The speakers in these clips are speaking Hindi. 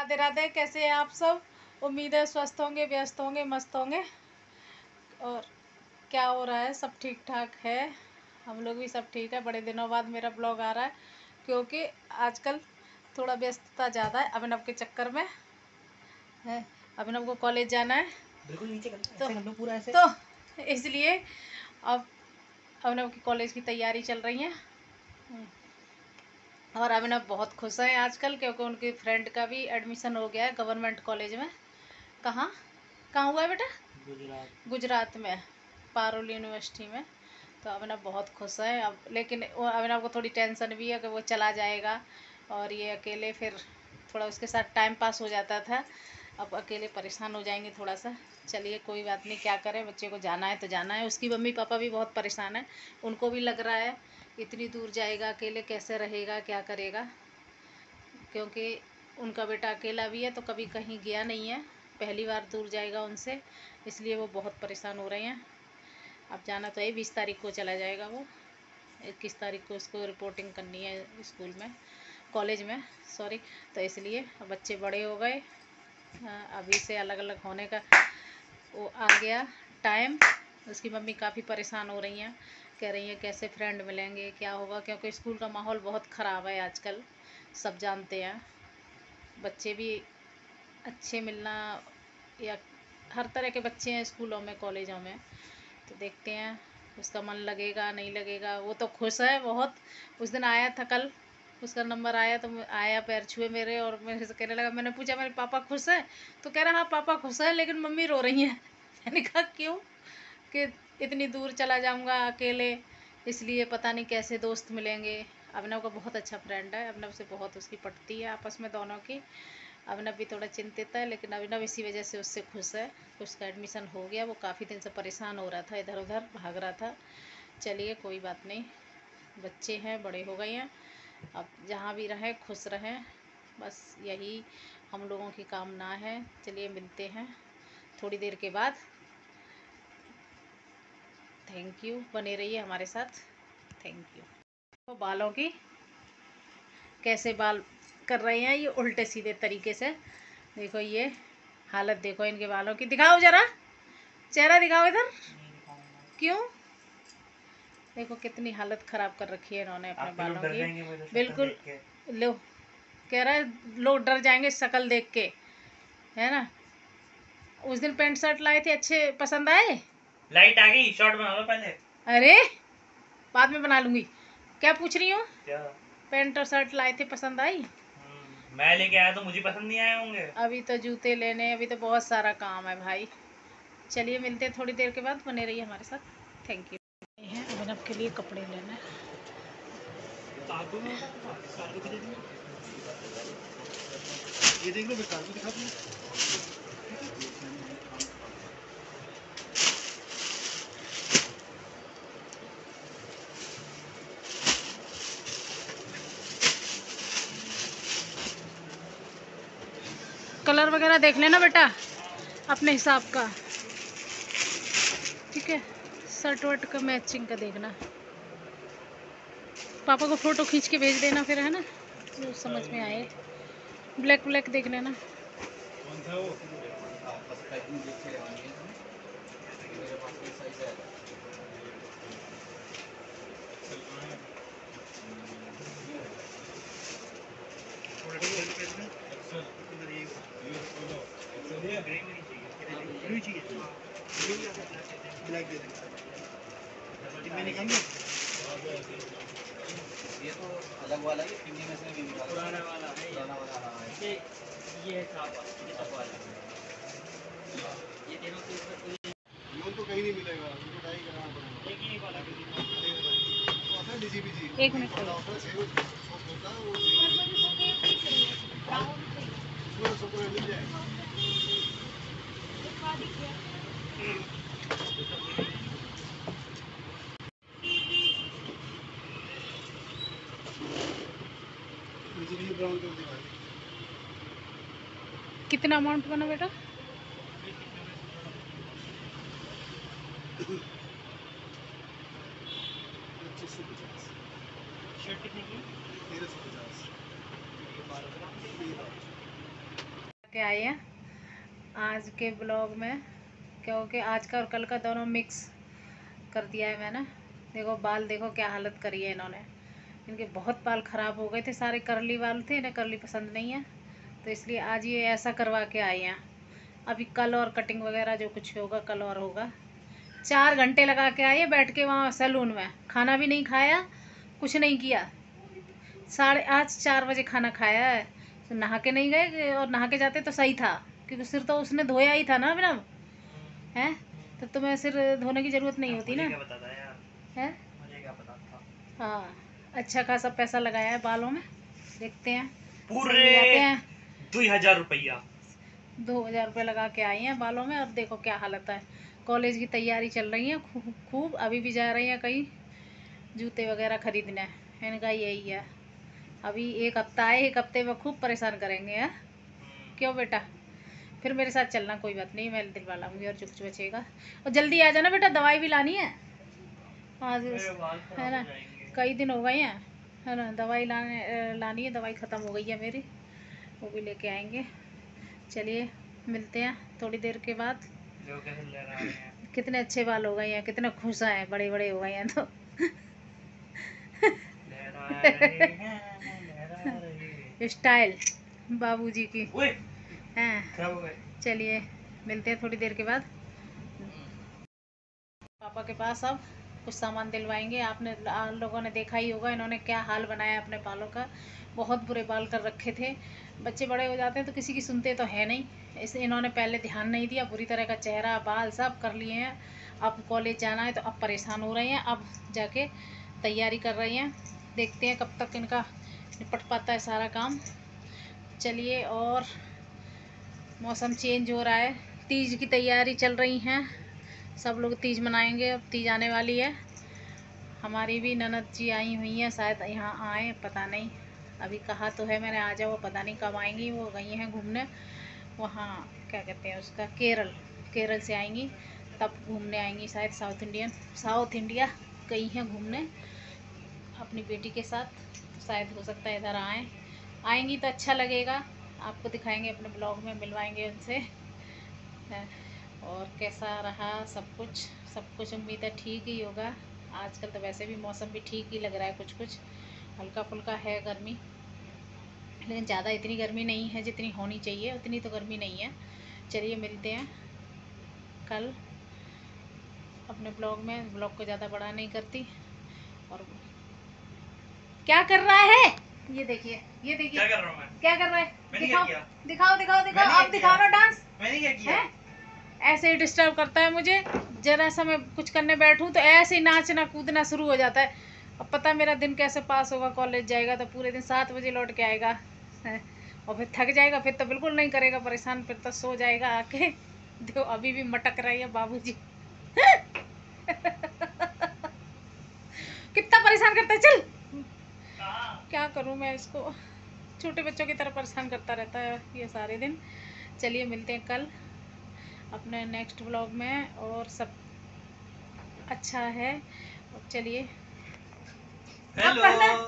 राधे राधे। कैसे हैं आप सब? उम्मीद है स्वस्थ होंगे, व्यस्त होंगे, मस्त होंगे। और क्या हो रहा है? सब ठीक ठाक है। हम लोग भी सब ठीक है। बड़े दिनों बाद मेरा ब्लॉग आ रहा है क्योंकि आजकल थोड़ा व्यस्तता ज़्यादा है अभिनव के चक्कर में है। अभिनव को कॉलेज जाना है, बिल्कुल नीचे कर तो ऐसे कर लो पूरा ऐसे। तो इसलिए अब अभिनव की कॉलेज की तैयारी चल रही है। और अभिनव बहुत खुश है आजकल क्योंकि उनकी फ्रेंड का भी एडमिशन हो गया है गवर्नमेंट कॉलेज में। कहाँ कहाँ हुआ है बेटा? गुजरात में, पारुल यूनिवर्सिटी में। तो अभिनव बहुत खुश है अब, लेकिन अभिनव को थोड़ी टेंशन भी है कि वो चला जाएगा और ये अकेले, फिर थोड़ा उसके साथ टाइम पास हो जाता था। अब अकेले परेशान हो जाएंगे थोड़ा सा। चलिए कोई बात नहीं, क्या करें, बच्चे को जाना है तो जाना है। उसकी मम्मी पापा भी बहुत परेशान है, उनको भी लग रहा है इतनी दूर जाएगा अकेले, कैसे रहेगा, क्या करेगा, क्योंकि उनका बेटा अकेला भी है तो कभी कहीं गया नहीं है, पहली बार दूर जाएगा उनसे, इसलिए वो बहुत परेशान हो रहे हैं। अब जाना तो है, 20 तारीख को चला जाएगा वो। 21 तारीख को उसको रिपोर्टिंग करनी है स्कूल में, कॉलेज में, सॉरी। तो इसलिए बच्चे बड़े हो गए, अभी से अलग अलग होने का वो आ गया टाइम। उसकी मम्मी काफ़ी परेशान हो रही हैं, कह रही हैं कैसे फ्रेंड मिलेंगे, क्या होगा, क्योंकि स्कूल का माहौल बहुत ख़राब है आजकल, सब जानते हैं। बच्चे भी अच्छे मिलना, या हर तरह के बच्चे हैं स्कूलों में, कॉलेजों में, तो देखते हैं उसका मन लगेगा नहीं लगेगा। वो तो खुश है बहुत। उस दिन आया था, कल उसका नंबर आया तो आया, पैर छुए मेरे और मेरे से कहने लगा, मैंने पूछा मेरे पापा खुश है? तो कह रहा हाँ पापा खुश है लेकिन मम्मी रो रही हैं। मैंने कहा क्यों? कि इतनी दूर चला जाऊंगा अकेले, इसलिए पता नहीं कैसे दोस्त मिलेंगे। अभिनव का बहुत अच्छा फ्रेंड है, अभिनव से बहुत उसकी पटती है आपस में दोनों की। अभिनव भी थोड़ा चिंतित है, लेकिन अभिनव इसी वजह से उससे खुश है कि उसका एडमिशन हो गया। वो काफ़ी दिन से परेशान हो रहा था, इधर उधर भाग रहा था। चलिए कोई बात नहीं, बच्चे हैं, बड़े हो गए हैं, अब जहाँ भी रहें खुश रहें, बस यही हम लोगों की कामना है। चलिए मिलते हैं थोड़ी देर के बाद। थैंक यू, बने रहिए हमारे साथ। Thank you. तो बालों की कैसे बाल कर रहे हैं ये उल्टे सीधे तरीके से, देखो ये हालत देखो इनके बालों की। दिखाओ जरा, चेहरा दिखाओ इधर। क्यों? देखो कितनी हालत ख़राब कर रखी है इन्होंने अपने बालों की। बिल्कुल, लो, कह रहा है लोग डर जाएंगे शक्ल देख के, है ना। उस दिन पैंट शर्ट लाए थे, अच्छे पसंद आए? लाइट आ गई, शॉर्ट बना लो पहले। अरे बाद में बना लूँगी। क्या पूछ रही हूँ? क्या? पैंट और शर्ट लाए थे, पसंद आई? मैं लेके आया तो मुझे पसंद नहीं आए होंगे। अभी तो जूते लेने, अभी तो बहुत सारा काम है भाई। चलिए मिलते हैं थोड़ी देर के बाद, बने रहिए हमारे साथ। Thank you. हैं अभिनव के लिए कपड़े लेना है। ये देख लो, विकास को दिखा दो। कलर वगैरह देख लेना बेटा अपने हिसाब का, ठीक है। शर्ट वर्ट का मैचिंग का देखना, पापा को फ़ोटो खींच के भेज देना फिर, है ना, जो समझ में आए। ब्लैक ब्लैक देख लेना। कौन था वो? बस पैकिंग देख के आनी है मेरे पास कोई साइज है। थोड़ा डिटेल पे ना एक्सेल इधर ये बोलो एक्सेल ये ग्रे में नहीं चाहिए, ब्लू चाहिए। ब्लू या ब्लैक दे देंगे, मैंने कम ये तो अलग वाला है, पिंकी में से भी निकाला पुराना वाला है, पुराना वाला। हां ये है छाप, ये सब वाला ये तीनों के ऊपर लोन तो कहीं नहीं मिलेगा, उनको ट्राई करना पड़ेगा। एक ही वाला तो आता है डीजीपीजी, एक मिनट वाला होता है सेव होता है वो पूरा सब मिल जाएगा। डीजीपीजी ब्राउन कर दिया। कितना अमाउंट बना बेटा? 2550। शर्ट कितने की? 1350। के आए हैं आज के ब्लॉग में, क्योंकि आज का और कल का दोनों मिक्स कर दिया है मैंने। देखो बाल, देखो क्या हालत करी है इन्होंने। इनके बहुत बाल ख़राब हो गए थे, सारे करली बाल थे, इन्हें करली पसंद नहीं है, तो इसलिए आज ये ऐसा करवा के आए हैं। अभी कल और कटिंग वगैरह जो कुछ होगा कल और होगा। 4 घंटे लगा के आए बैठ के वहाँ सैलून में, खाना भी नहीं खाया, कुछ नहीं किया। आज 4 बजे खाना खाया है, तो नहा के नहीं गए, और नहा के जाते तो सही था, क्योंकि सिर तो उसने धोया ही था ना अभिनव, है तो तुम्हें सिर धोने की ज़रूरत नहीं होती ना, है मुझे क्या पता था। हाँ, अच्छा खासा पैसा लगाया है बालों में, देखते हैं पूरे 2000 रुपया 2000 रुपये लगा के आई हैं बालों में। अब देखो क्या हालत है। कॉलेज की तैयारी चल रही है खूब, अभी भी जा रही हैं कहीं जूते वगैरह खरीदने, इनका यही है। अभी 1 हफ्ता है, 1 हफ्ते में खूब परेशान करेंगे, है क्यों बेटा? फिर मेरे साथ चलना, कोई बात नहीं, मैं दिलवा लाऊंगी और जो कुछ बचेगा। और जल्दी आ जाना बेटा, दवाई भी लानी है आज, है ना, कई दिन हो गए हैं, है ना, दवाई लानी है, दवाई ख़त्म हो गई है मेरी, वो भी लेके आएंगे। चलिए मिलते हैं थोड़ी देर के बाद। कितने अच्छे बाल हो गए हैं, कितने खुश हैं, बड़े बड़े हो गए हैं तो स्टाइल बाबूजी की हैं। चलिए मिलते हैं थोड़ी देर के बाद पापा के पास। अब कुछ सामान दिलवाएंगे। आपने लोगों ने देखा ही होगा इन्होंने क्या हाल बनाया अपने बालों का, बहुत बुरे बाल कर रखे थे। बच्चे बड़े हो जाते हैं तो किसी की सुनते तो है नहीं, इसे इन्होंने पहले ध्यान नहीं दिया, बुरी तरह का चेहरा बाल सब कर लिए हैं। अब कॉलेज जाना है तो अब परेशान हो रहे हैं, अब जाके तैयारी कर रही हैं, देखते हैं कब तक इनका निपट पाता है सारा काम। चलिए, और मौसम चेंज हो रहा है, तीज की तैयारी चल रही हैं, सब लोग तीज मनाएंगे, अब तीज आने वाली है। हमारी भी ननद जी आई हुई हैं, शायद यहाँ आए, पता नहीं, अभी कहा तो है मैंने आ जाओ, पता नहीं कब आएंगी। वो गई हैं घूमने वहाँ, क्या कहते हैं उसका, केरल से आएंगी, तब घूमने आएंगी शायद। साउथ इंडिया गई हैं घूमने अपनी बेटी के साथ, शायद हो सकता है इधर आएंगी तो अच्छा लगेगा, आपको दिखाएंगे अपने ब्लॉग में, मिलवाएंगे उनसे। और कैसा रहा सब कुछ उम्मीद है ठीक ही होगा। आजकल तो वैसे भी मौसम भी ठीक ही लग रहा है, कुछ हल्का फुल्का है गर्मी, लेकिन ज़्यादा इतनी गर्मी नहीं है जितनी होनी चाहिए, उतनी तो गर्मी नहीं है। चलिए मिलते हैं कल अपने ब्लॉग में, ब्लॉग को ज़्यादा बड़ा नहीं करती। और क्या कर रहा है ये देखिए, क्या कर रहा हूँ मैं? क्या कर रहा है, दिखाओ मैंने अब दिखाओ ना डांस। मैंने क्या किया? ऐसे ही डिस्टर्ब करता है मुझे, जरा सा मैं कुछ करने बैठूं तो ऐसे ही नाचना कूदना शुरू हो जाता है। अब पता है मेरा दिन कैसे पास होगा, कॉलेज जाएगा तो पूरे दिन 7 बजे लौट के आएगा, है, और फिर थक जाएगा, फिर तो बिल्कुल नहीं करेगा परेशान, फिर तो सो जाएगा आके। देखो अभी भी मटक रही है बाबूजी कितना परेशान करता है, चल क्या करूं मैं इसको, छोटे बच्चों की तरह परेशान करता रहता है ये सारे दिन। चलिए मिलते हैं कल अपने नेक्स्ट व्लॉग में, और सब अच्छा है। और चलिए, हेलो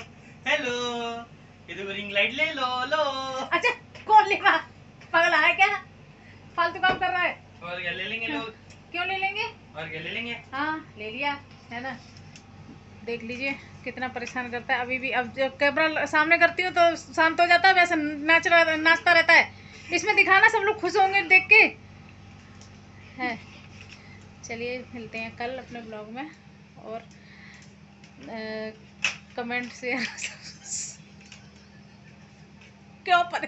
ये तो रिंग लाइट ले लो। अच्छा कौन लेगा, पागल है क्या, फालतू काम कर रहा है। और क्या ले लेंगे लोग? क्यों ले लेंगे, और क्या ले लेंगे? हाँ ले लिया है ना। देख लीजिए कितना परेशान करता है अभी भी। अब जब कैमरा सामने करती हूँ तो शांत हो जाता है, वैसे नाचता रहता है। इसमें दिखाना, सब लोग खुश होंगे देख के, है। चलिए मिलते हैं कल अपने ब्लॉग में, और कमेंट शेयर क्यों पर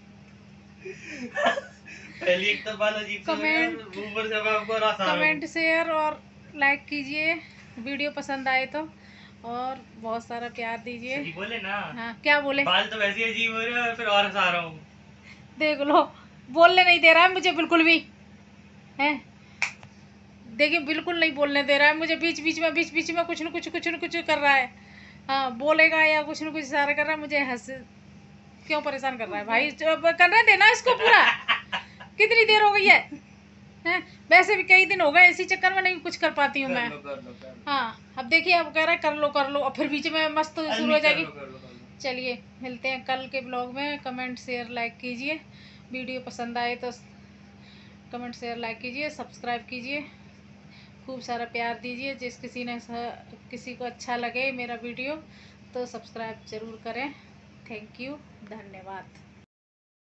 पहली एक तो बाल अजीब सा ऊपर से आपको रास्ता कमेंट शेयर और लाइक कीजिए, वीडियो पसंद आए तो, और बहुत सारा प्यार दीजिए। सही बोले ना? हाँ क्या बोले, बाल तो वैसे ही अजीब हो रहे हैं, फिर और हंसा रहा हूँ। देख लो, बोलने नहीं दे रहा है मुझे बिल्कुल भी, है देखिए बिल्कुल नहीं बोलने दे रहा है मुझे, बीच बीच में कुछ न कुछ कर रहा है। हाँ बोलेगा या कुछ न कुछ इशारा कर रहा है, मुझे हंस क्यों परेशान कर रहा है भाई, करने देना इसको पूरा। कितनी देर हो गई है, हैं? वैसे भी कई दिन हो गए, इसी चक्कर में नहीं कुछ कर पाती हूँ मैं। हाँ अब देखिए, अब कह रहा है कर लो, और फिर बीच में मस्त शुरू हो जाएगी। चलिए मिलते हैं कल के ब्लॉग में, कमेंट शेयर लाइक कीजिए, वीडियो पसंद आए तो कमेंट शेयर लाइक कीजिए, सब्सक्राइब कीजिए, खूब सारा प्यार दीजिए। किसी को अच्छा लगे मेरा वीडियो तो सब्सक्राइब ज़रूर करें। थैंक यू, धन्यवाद।